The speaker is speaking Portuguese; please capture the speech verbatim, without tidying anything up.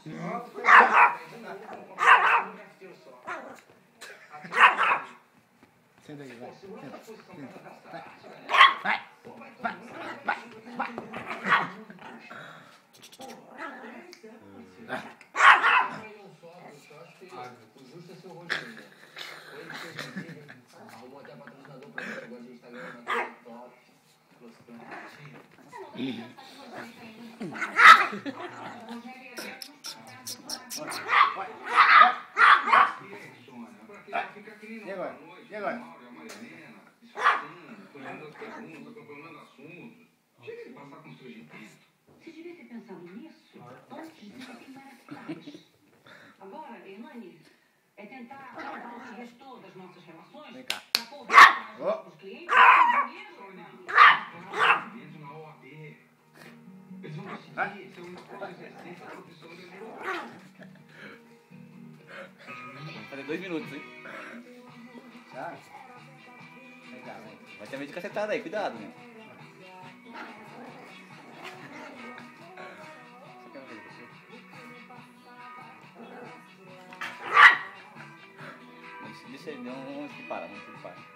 Senta aí, vai. Senta, senta. Vai. Vai. Vai. Vai. Vai. O justo é seu Rogério. Ele fez um vídeo, arrumou até patrocinador pra gente agora no Instagram, na top, E agora? E agora? Você devia ter pensado nisso antes de queimar as placas. Agora, Hernani, é tentar salvar o que restou das nossas relações. Vem cá. Para poupar Oh. os clientes com dinheiro, Hernani. eles vão conseguir ser uma coisa recente da profissão do advogado. Vamos fazer dois minutos, hein? Já? Vem cá, vem. Vai ter meio de cacetada aí, cuidado, né? Deixa ele, não, não se para, não se para.